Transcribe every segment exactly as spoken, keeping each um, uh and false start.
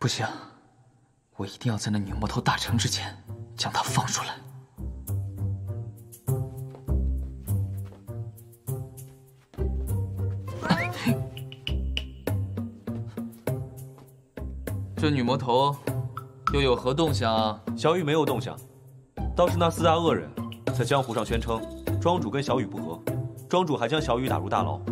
不行，我一定要在那女魔头大成之前将她放出来。这女魔头又有何动向啊？ 小雨没有动向，倒是那四大恶人在江湖上宣称庄主跟小雨不和，庄主还将小雨打入大牢。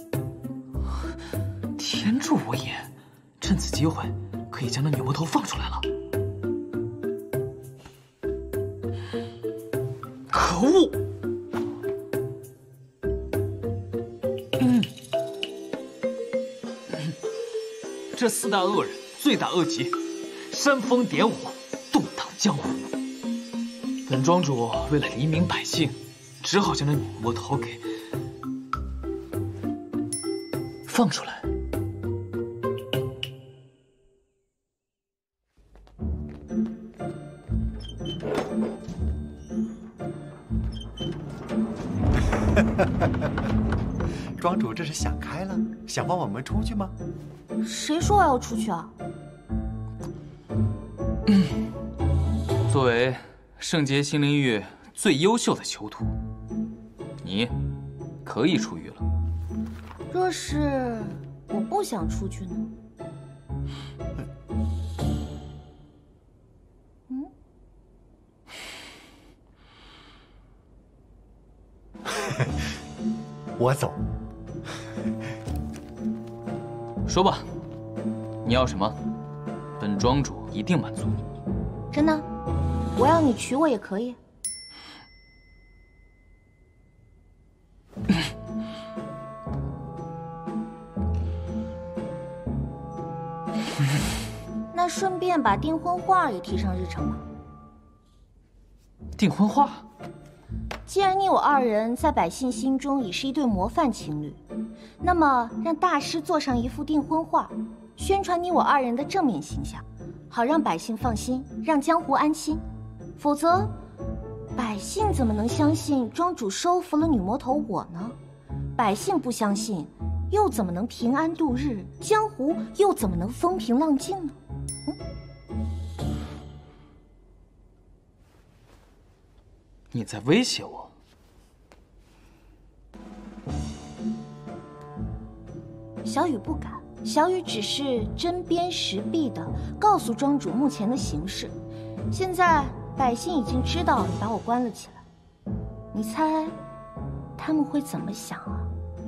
天助我也！趁此机会，可以将那女魔头放出来了。可恶！嗯，这四大恶人罪大恶极，煽风点火，动荡江湖。本庄主为了黎民百姓，只好将那女魔头给放出来。 庄主这是想开了，想放我们出去吗？ 谁说我要出去啊？ 嗯，作为圣洁心灵域最优秀的囚徒，你可以出狱了。 若是我不想出去呢？嗯？ 我走。 说吧，你要什么？本庄主一定满足你。 真的？我要你娶我也可以。那顺便把订婚画也提上日程吧。 订婚画？ 既然你我二人在百姓心中已是一对模范情侣，那么让大师做上一幅订婚画，宣传你我二人的正面形象，好让百姓放心，让江湖安心。否则，百姓怎么能相信庄主收服了女魔头我呢？百姓不相信，又怎么能平安度日？江湖又怎么能风平浪静呢？嗯？ 你在威胁我？ 小雨不敢，小雨只是针砭时弊的告诉庄主目前的形势。现在百姓已经知道你把我关了起来，你猜他们会怎么想啊？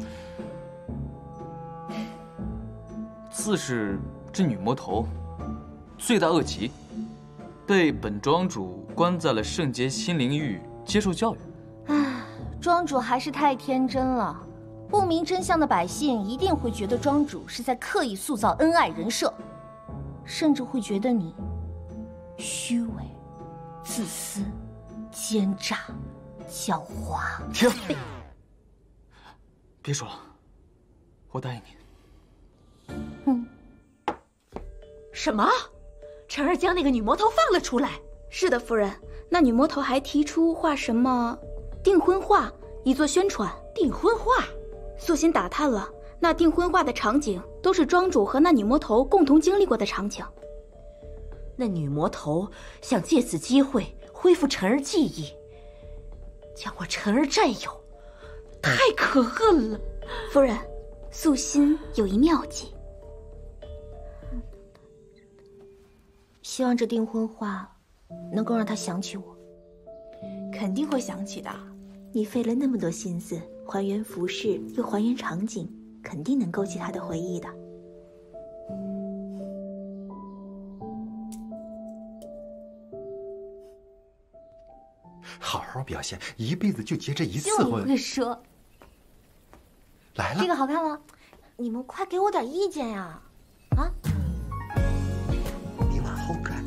自是这女魔头罪大恶极，被本庄主关在了圣洁心灵域接受教育。 唉，庄主还是太天真了。不明真相的百姓一定会觉得庄主是在刻意塑造恩爱人设，甚至会觉得你虚伪、自私、奸诈、狡猾。 停！别说了，我答应你。 嗯。 什么？晨儿将那个女魔头放了出来？ 是的，夫人。那女魔头还提出画什么订婚画，以作宣传。 订婚画？ 素心打探了，那订婚画的场景都是庄主和那女魔头共同经历过的场景。 那女魔头想借此机会恢复晨儿记忆，将我晨儿占有，太可恨了。 夫人，素心有一妙计， 希望这订婚画能够让他想起我。 肯定会想起的，你费了那么多心思还原服饰又还原场景，肯定能勾起他的回忆的。 好好表现，一辈子就结这一次就婚。 会说。 来了， 这个好看吗？你们快给我点意见呀！啊！ 你往后转。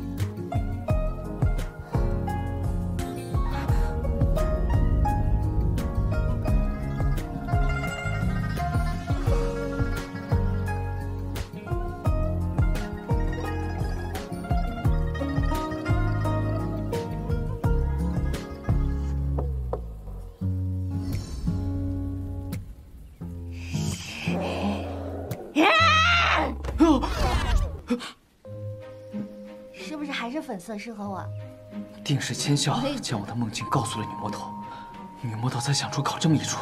粉色适合我。 定是千笑将我的梦境告诉了女魔头，女魔头才想出搞这么一出。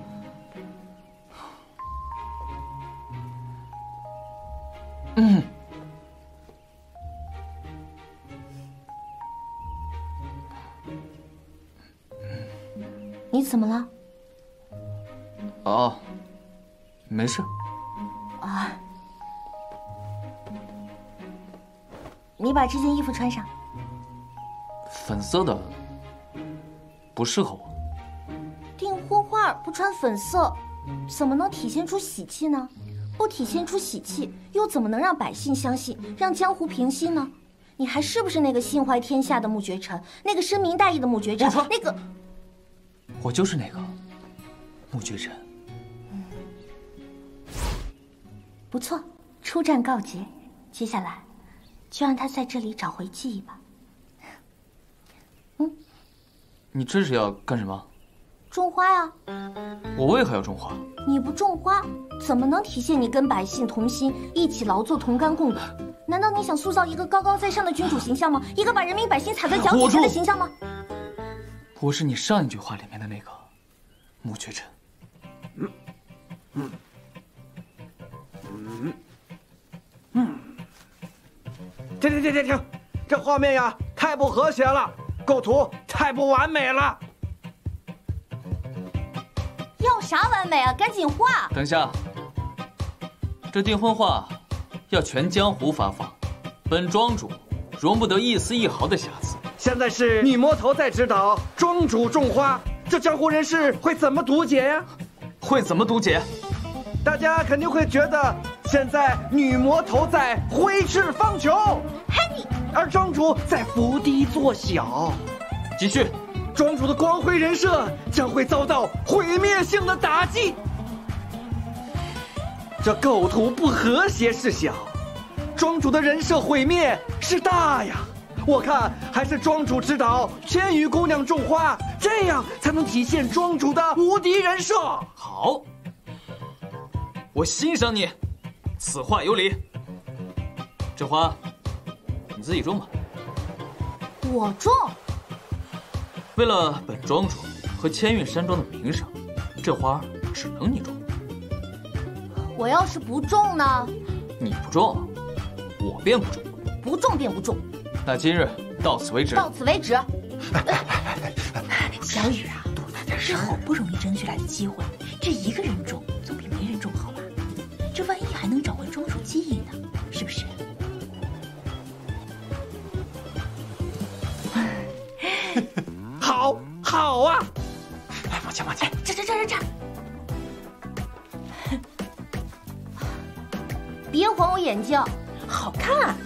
嗯。 你怎么了？ 哦，没事。 啊，你把这件衣服穿上。 粉色的不适合我。 订婚画不穿粉色，怎么能体现出喜气呢？不体现出喜气，又怎么能让百姓相信，让江湖平息呢？你还是不是那个心怀天下的穆绝尘，那个深明大义的穆绝尘？那个， 我就是那个穆绝尘。 不错，出战告捷，接下来就让他在这里找回记忆吧。嗯， 你这是要干什么？ 种花呀。 我为何要种花？ 你不种花，怎么能体现你跟百姓同心，一起劳作，同甘共苦？难道你想塑造一个高高在上的君主形象吗？一个把人民百姓踩在脚底下的形象吗？ 我是你上一句话里面的那个穆绝尘。 嗯嗯嗯嗯，停停停停停！这画面呀，太不和谐了，构图太不完美了。 要啥完美啊？赶紧画！ 等一下，这订婚画要全江湖发放，本庄主容不得一丝一毫的瑕疵。 现在是女魔头在指导庄主种花，这江湖人士会怎么读解呀？ 会怎么读解？ 大家肯定会觉得现在女魔头在挥斥方遒，而庄主在伏低作小。 继续。 庄主的光辉人设将会遭到毁灭性的打击。这构图不和谐是小，庄主的人设毁灭是大呀。我看还是庄主指导千羽姑娘种花，这样才能体现庄主的无敌人设。 好，我欣赏你，此话有理。这花你自己种吧。 我种。 为了本庄主和千韵山庄的名声，这花只能你种。 我要是不种呢？ 你不种，我便不种。 不种便不种。 那今日到此为止。 到此为止。 小雨啊，这好不容易争取来的机会，这一个人种总比没人种好吧？这万一还能找回庄主记忆呢，是不是？ 好，好啊！ 哎，往前，往前， 这这这这这！别晃我眼睛， 好看。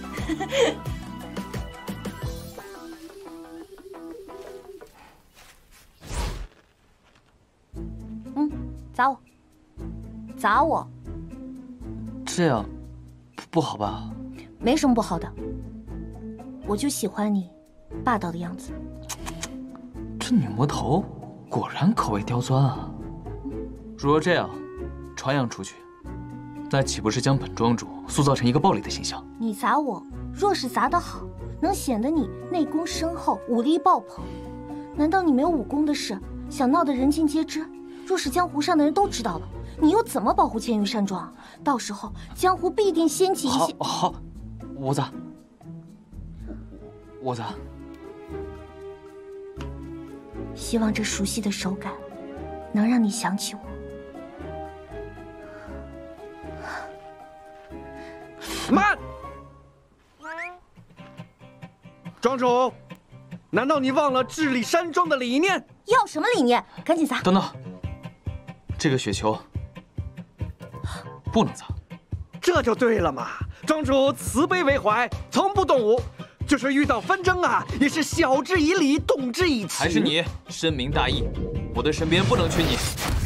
嗯，砸我，砸我！ 这样不不好吧？ 没什么不好的，我就喜欢你霸道的样子。 这女魔头果然口味刁钻啊！如若这样传扬出去，那岂不是将本庄主塑造成一个暴力的形象？ 你砸我，若是砸得好，能显得你内功深厚，武力爆棚。难道你没有武功的事，想闹得人尽皆知？若是江湖上的人都知道了，你又怎么保护千云山庄？到时候江湖必定掀起一些…… 好，好，五子，五子。 希望这熟悉的手感，能让你想起我。 慢！庄主，难道你忘了治理山庄的理念？ 要什么理念？赶紧砸！ 等等，这个雪球不能砸。 这就对了嘛！庄主慈悲为怀，从不动武。就是遇到纷争啊，也是晓之以理，动之以情。 还是你深明大义，我的身边不能缺你。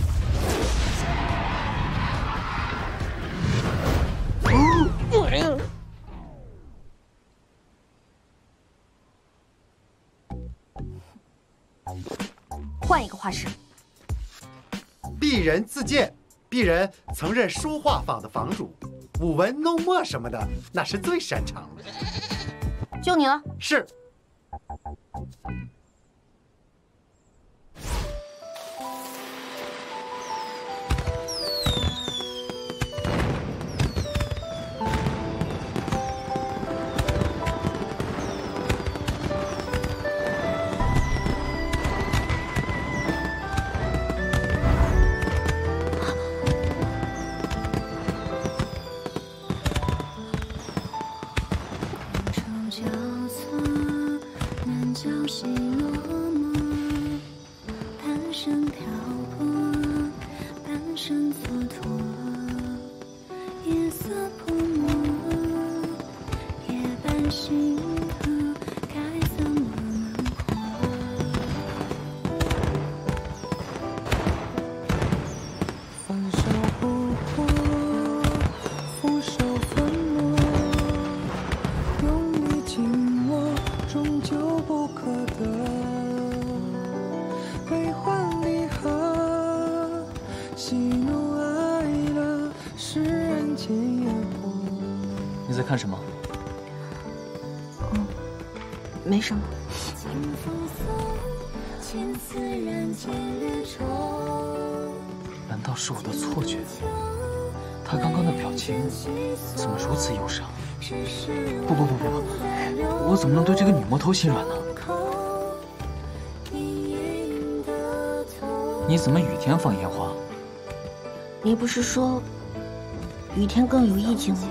换一个画师。 鄙人自荐，鄙人曾任书画坊的坊主，舞文弄墨什么的，那是最擅长的。 就你了。 是。 你在看什么？ 嗯，没什么。 难道是我的错觉？他刚刚的表情怎么如此忧伤？不不不不不，我怎么能对这个女魔头心软呢？你怎么雨天放烟花？ 你不是说雨天更有意境吗？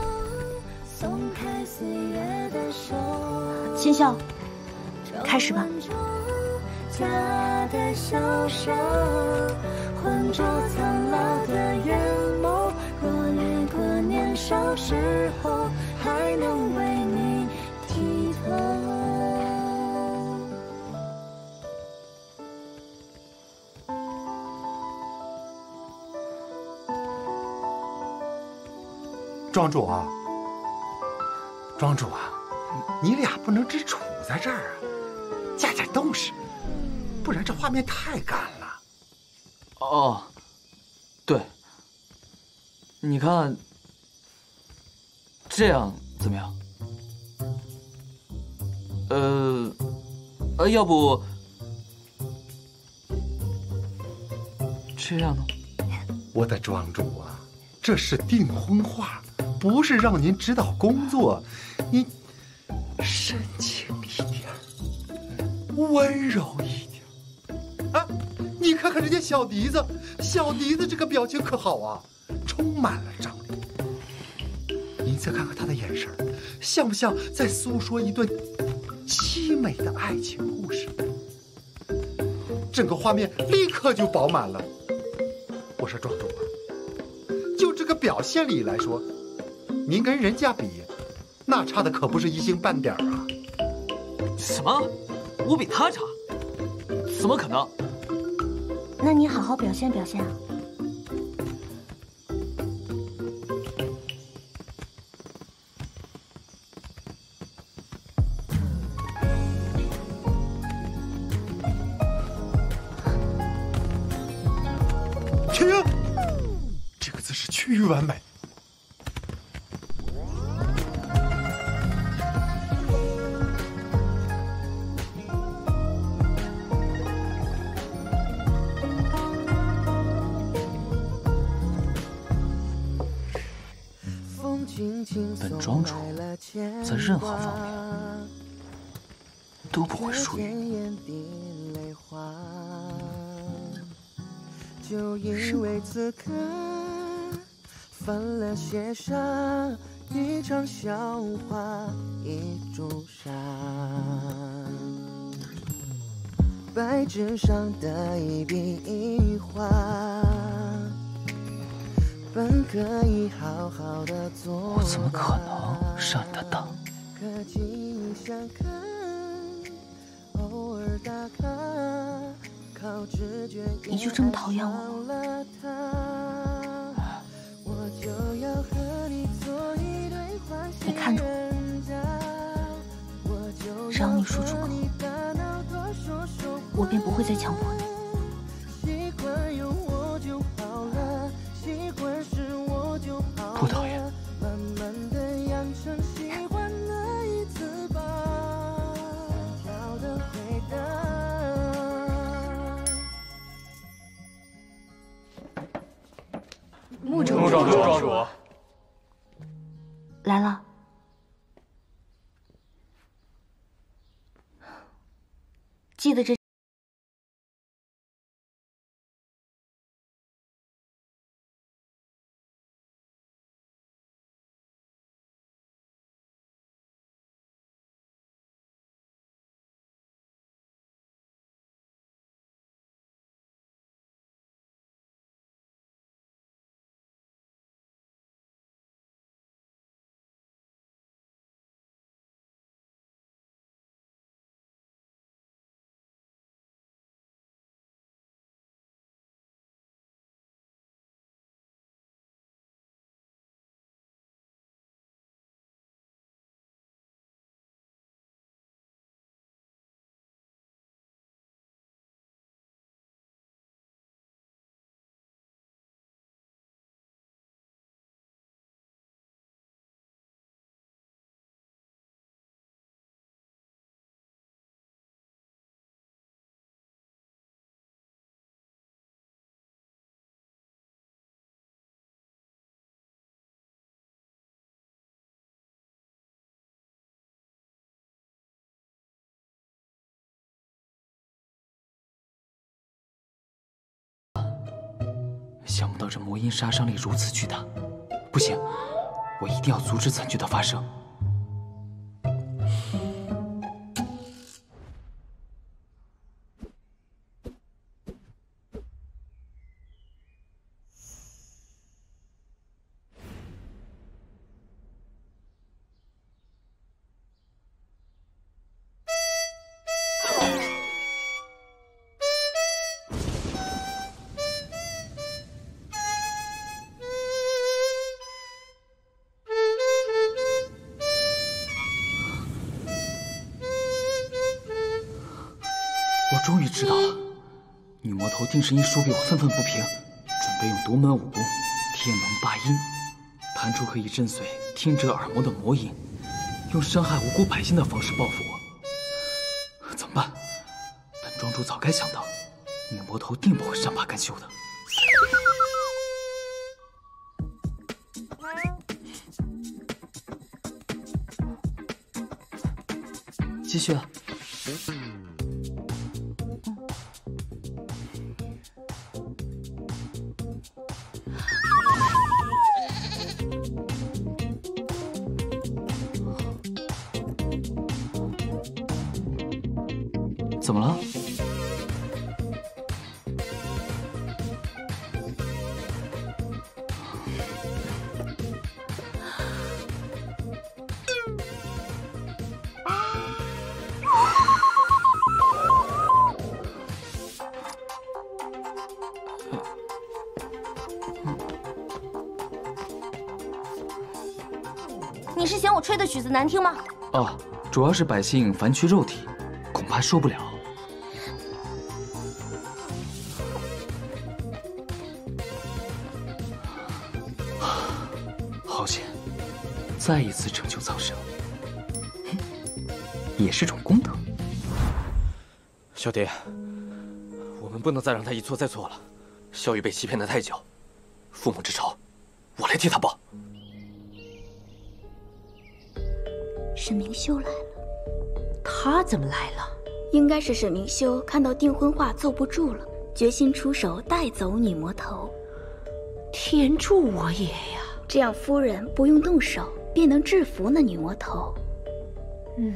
千笑，开始吧。 家的笑声，浑浊苍老的眼眸，若掠过年少时候，还能为你剔透。 庄主啊，庄主啊，你俩不能只处在这儿啊，加点动势，不然这画面太干了。 哦，对，你看这样怎么样？呃，呃，要不这样呢？ 我的庄主啊，这是订婚画，不是让您指导工作，你深情一点，温柔一点。啊，你看看人家小笛子，小笛子这个表情可好啊，充满了张力。您再看看他的眼神，像不像在诉说一段凄美的爱情故事？整个画面立刻就饱满了。我说庄主啊，就这个表现力来说，您跟人家比，那差的可不是一星半点啊！ 什么？我比他差？怎么可能？ 那你好好表现表现啊！ 停！这个姿势趋于完美。 本庄主在任何方面都不会输于你。 就因为此刻翻了写上一场笑话，一株沙，白纸上的一笔一画，本可以好好的做， 我怎么可能上你的当？ 可近相看，偶尔打卡，靠直觉。 你就这么讨厌我？你看着我，只要你说出口，我便不会再强迫你。 不讨厌。 穆庄主，穆庄主来了。记得这。 想不到这魔音杀伤力如此巨大，不行，我一定要阻止惨剧的发生。我终于知道了，女魔头定是因输给我愤愤不平，准备用独门武功天龙八音，弹出可以震碎听者耳膜的魔音，用伤害无辜百姓的方式报复我。怎么办？本庄主早该想到，女魔头定不会善罢甘休的。继续啊。 怎么了？ 你是嫌我吹的曲子难听吗？ 哦，主要是百姓烦缺肉体，恐怕受不了。 好险！再一次拯救苍生，也是种功德。 小蝶，我们不能再让他一错再错了。萧玉被欺骗的太久，父母之仇，我来替他报。 沈明修来了， 他怎么来了？ 应该是沈明修看到订婚画坐不住了，决心出手带走女魔头。 天助我也呀！ 这样夫人不用动手，便能制服那女魔头。 嗯。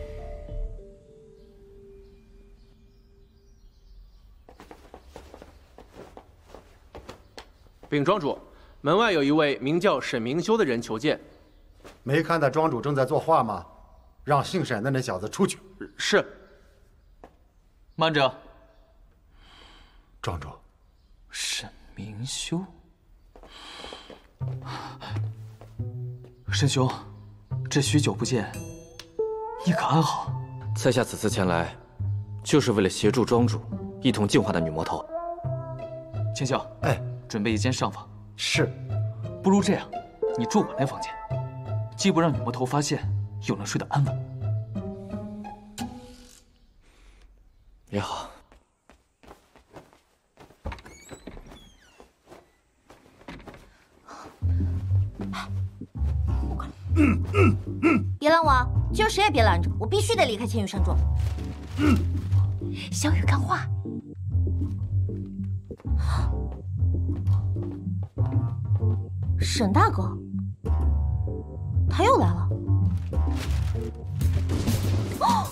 禀庄主，门外有一位名叫沈明修的人求见。 没看到庄主正在作画吗？让姓沈的那小子出去。 是。 慢着， 庄主。 沈明修。 沈兄，这许久不见，你可安好？ 在下此次前来，就是为了协助庄主一同净化那女魔头。 千笑， 哎， 准备一间上房。 是。 不如这样，你住我那房间，既不让女魔头发现，又能睡得安稳。 也好。 嗯嗯嗯， 别拦我啊！今儿谁也别拦着，我必须得离开千羽山庄。 嗯， 小雨看画。 沈大哥，他又来了。哦，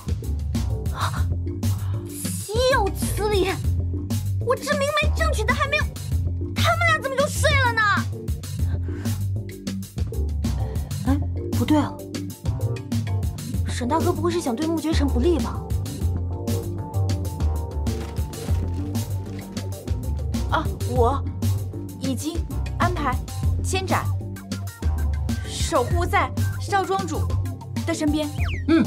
岂有此理！我这明媒正娶的还没有，他们俩怎么就睡了呢？哎，不对啊，沈大哥不会是想对穆绝尘不利吧？ 啊，我已经安排千斩守护在少庄主的身边。 嗯。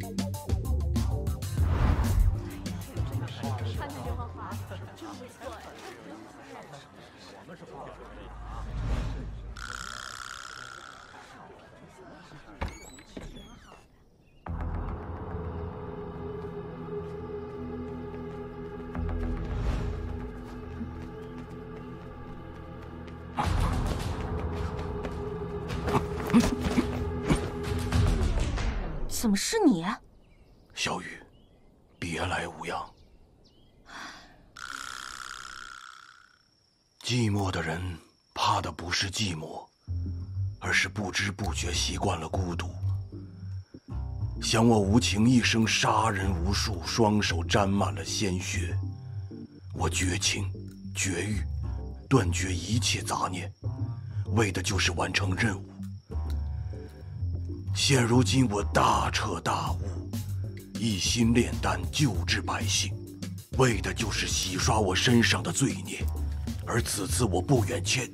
怎么是你？ 小雨，别来无恙。寂寞的人怕的不是寂寞，而是不知不觉习惯了孤独。想我无情一生杀人无数，双手沾满了鲜血。我绝情绝欲，断绝一切杂念，为的就是完成任务。现如今我大彻大悟，一心炼丹救治百姓，为的就是洗刷我身上的罪孽。而此次我不远千。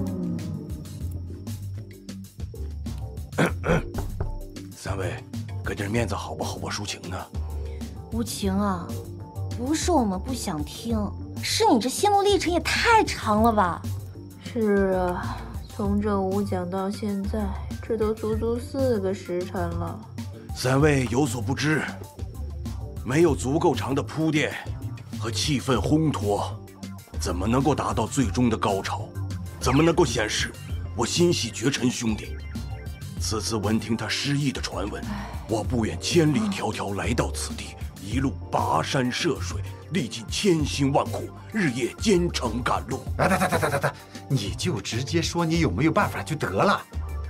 三位，给点面子好不好？我抒情呢。 无情啊，不是我们不想听，是你这心路历程也太长了吧？ 是啊，从正午讲到现在，这都足足四个时辰了。 三位有所不知，没有足够长的铺垫和气氛烘托，怎么能够达到最终的高潮？怎么能够显示我心系绝尘兄弟？此次闻听他失忆的传闻，我不远千里迢迢来到此地，一路跋山涉水，历尽千辛万苦，日夜兼程赶路。 来来来来来来，你就直接说你有没有办法就得了。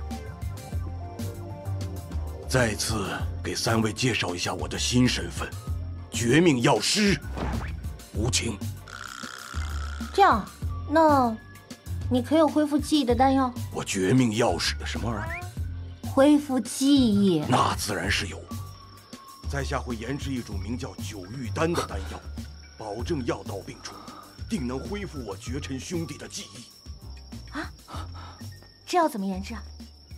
再次给三位介绍一下我的新身份——绝命药师无情。 这样，那你可有恢复记忆的丹药？ 我绝命药师什么玩意儿？ 恢复记忆？ 那自然是有。在下会研制一种名叫九玉丹的丹药，保证药到病除，定能恢复我绝尘兄弟的记忆。 啊？这药怎么研制啊？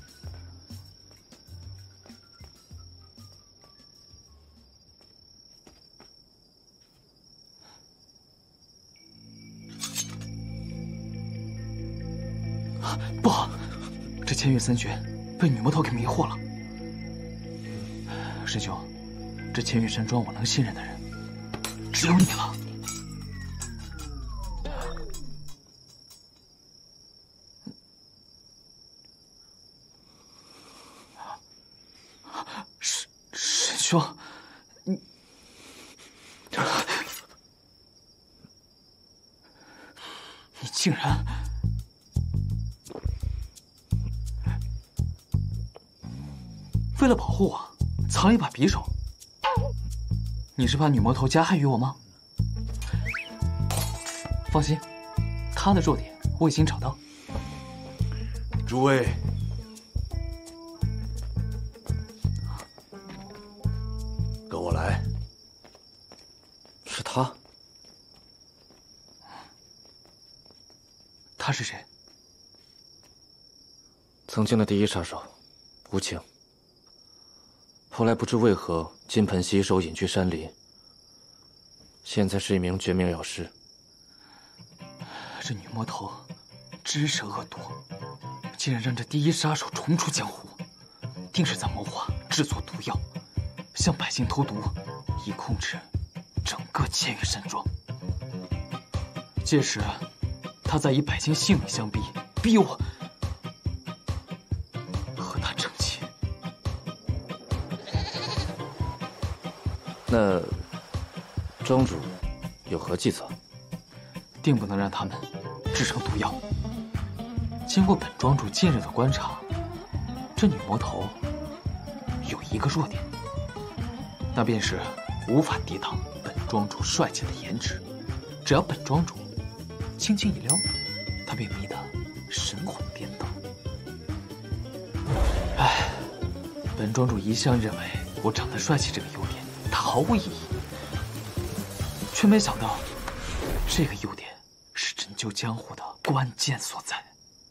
不好，这千月三绝被女魔头给迷惑了。师兄，这千月山庄我能信任的人只有你了。师师兄，你你竟然！为了保护我，藏了一把匕首。你是怕女魔头加害于我吗？放心，她的弱点我已经找到。 诸位，跟我来。 是他？ 他是谁？ 曾经的第一杀手，无情。后来不知为何金盆洗手，隐居山林。现在是一名绝命药师。 这女魔头知识恶毒，竟然让这第一杀手重出江湖，定是在谋划制作毒药，向百姓投毒，以控制整个千月山庄。届时，他再以百姓性命相逼，逼我和他成亲。 那庄主有何计策？ 定不能让他们制成毒药。经过本庄主近日的观察，这女魔头有一个弱点，那便是无法抵挡本庄主帅气的颜值。只要本庄主轻轻一撩，她便迷得神魂颠倒。唉，本庄主一向认为我长得帅气这个优点，它毫无意义，却没想到这个优点是拯救江湖的关键所在。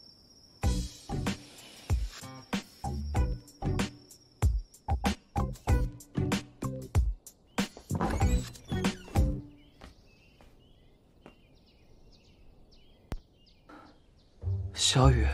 小雨，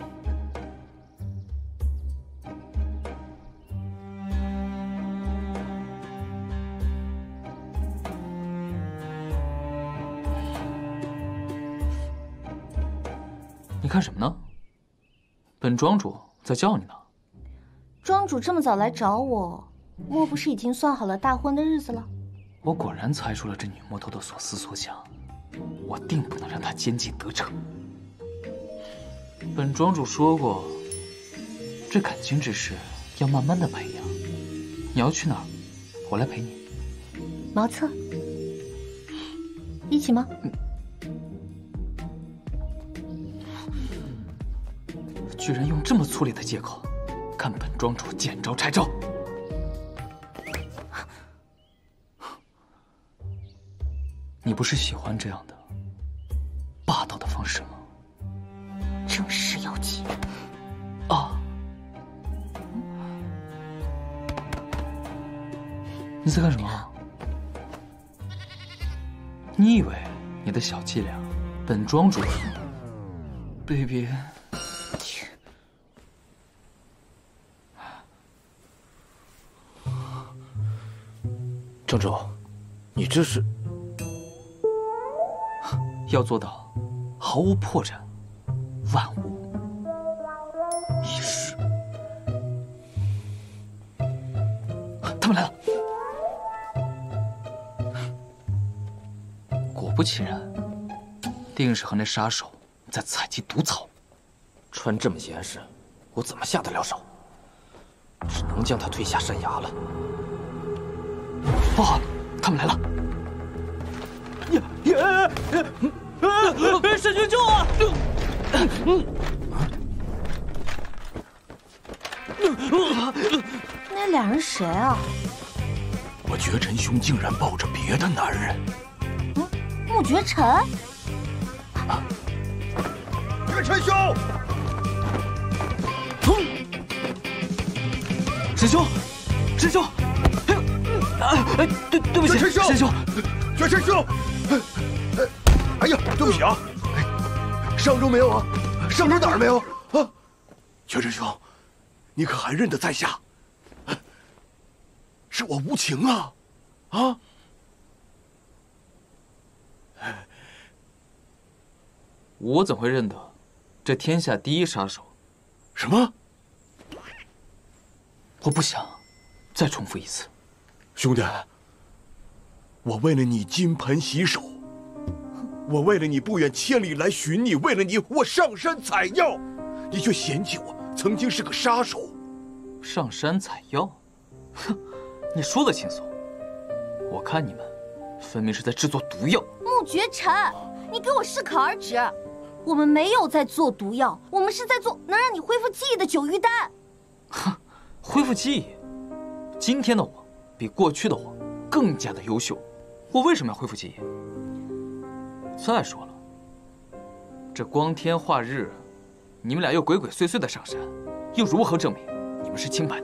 你看什么呢？本庄主在叫你呢。 庄主这么早来找我，莫不是已经算好了大婚的日子了？ 我果然猜出了这女魔头的所思所想，我定不能让她奸计得逞。本庄主说过，这感情之事要慢慢的培养。你要去哪儿？我来陪你。 茅厕，一起吗？ 居然用这么粗劣的借口，看本庄主见招拆招！你不是喜欢这样的霸道的方式吗？ 正是妖姬啊！你在干什么？你以为你的小伎俩，本庄主，baby， 庄主，你这是要做到毫无破绽。万无一失。他们来了！果不其然，定是和那杀手在采集毒草。 穿这么严实，我怎么下得了手？只能将他推下山崖了。 不好，他们来了！ 呀呀！神君救我！ 那俩人谁啊？ 我绝尘兄竟然抱着别的男人。 嗯，穆绝尘。 啊、绝尘兄！ 师兄，师兄！哎，对对不起，师兄， 绝尘兄！哎呀，对不起啊！伤中没有啊？伤中哪儿没有啊？绝尘兄，你可还认得在下？是我无情啊！啊！ 我怎会认得这天下第一杀手？ 什么？ 我不想再重复一次。 兄弟，我为了你金盆洗手，我为了你不远千里来寻你，为了你我上山采药，你却嫌弃我曾经是个杀手。 上山采药？哼，你说的轻松，我看你们分明是在制作毒药。 穆绝尘，你给我适可而止！我们没有在做毒药，我们是在做能让你恢复记忆的九玉丹。 哼，恢复记忆？今天的我比过去的我更加的优秀，我为什么要恢复记忆？再说了，这光天化日，你们俩又鬼鬼祟祟的上山，又如何证明你们是清白的？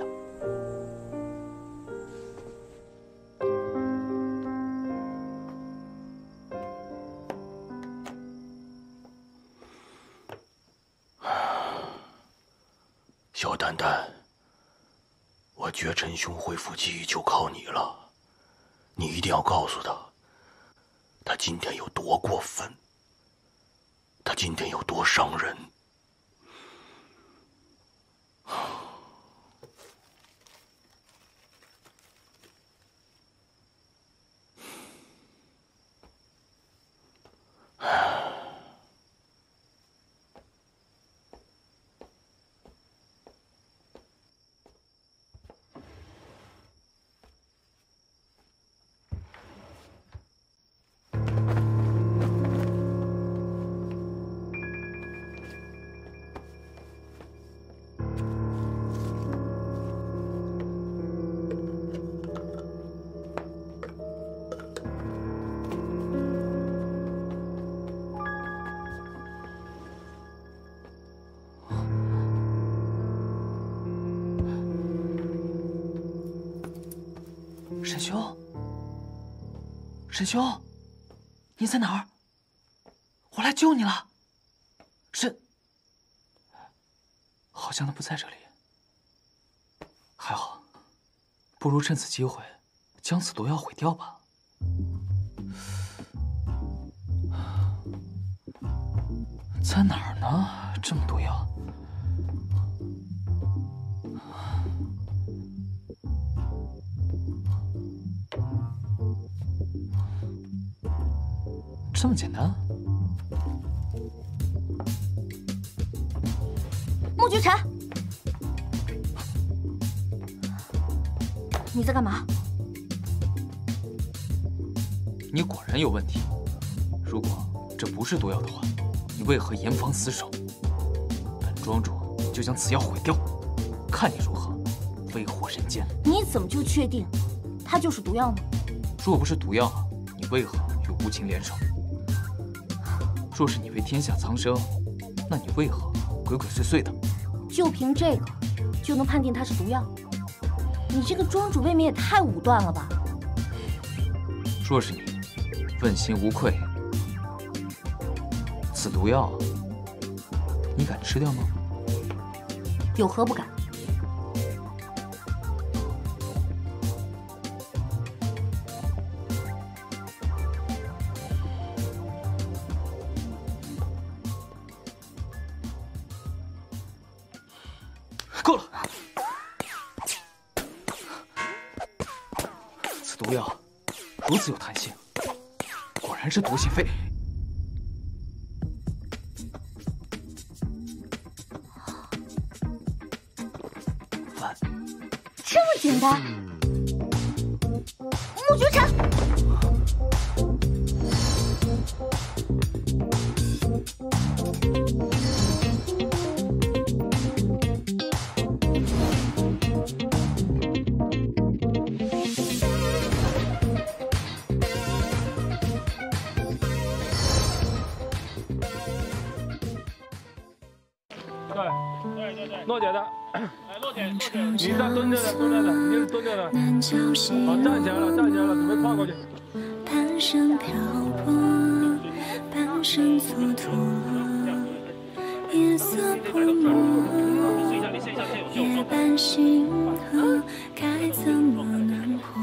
小丹丹，我绝尘兄恢复记忆就靠你了，你一定要告诉他，他今天有多过分，他今天有多伤人。 沈兄，沈兄，你在哪儿？我来救你了。沈，好像他不在这里。还好，不如趁此机会将此毒药毁掉吧。在哪儿呢？这么毒药？这么简单？ 穆菊辰，你在干嘛？ 你果然有问题。如果这不是毒药的话，你为何严防死守？本庄主就将此药毁掉，看你如何飞火人间。 你怎么就确定它就是毒药呢？ 若不是毒药，你为何与无情联手？若是你为天下苍生，那你为何鬼鬼祟祟的？ 就凭这个就能判定它是毒药？你这个庄主未免也太武断了吧！ 若是你问心无愧，此毒药你敢吃掉吗？ 有何不敢？ 够了！此毒药如此有弹性，果然是毒性非。反， 这么简单？穆菊辰， 诺姐的，哎，诺姐，诺姐，你在蹲着的，蹲着的，你是蹲着的。好，站起来了，站起来了，准备跨过去。 半生漂泊，半生蹉跎，夜色泼墨，夜半星河，该怎么能破？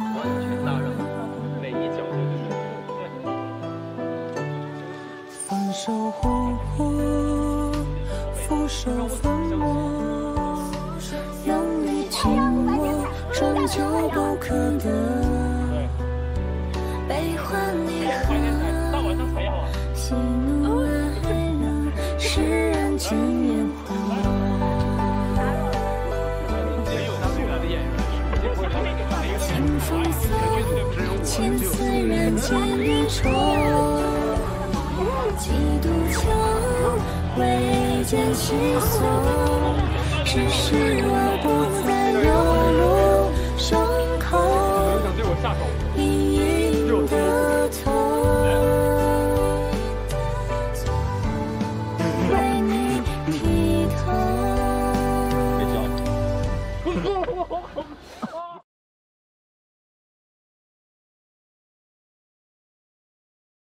分手挥霍，俯首粉墨。用力紧握，终究不可得。悲欢离合，喜怒哀乐，是人间烟火。清风色，千次人间离愁。几度秋，未见细索。只是我不